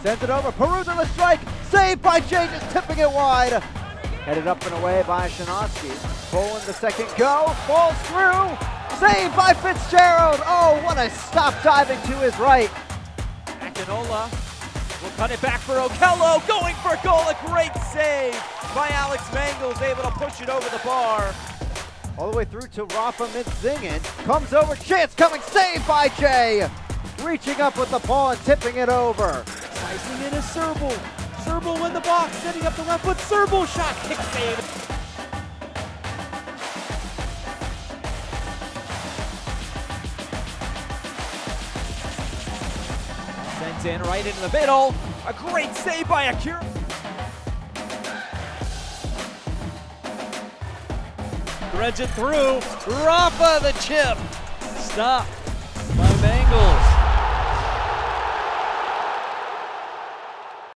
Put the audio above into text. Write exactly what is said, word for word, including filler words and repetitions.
Sends it over, Peruz on the strike, saved by Jay, just tipping it wide. Headed up and away by Shanosky. Pulling the second go, falls through, saved by Fitzgerald. Oh, what a stop diving to his right. Akinola will cut it back for Okello, going for goal, a great save by Alex Mangels, able to push it over the bar. All the way through to Rafa Midzingen, comes over, chance coming, saved by Jay. Reaching up with the paw and tipping it over. Slicing in is Serble. Serble in the box, setting up the left foot, Serble shot, kick save. Sent in right into the middle, a great save by Akira. Threads it through, Rafa the chip, stopped.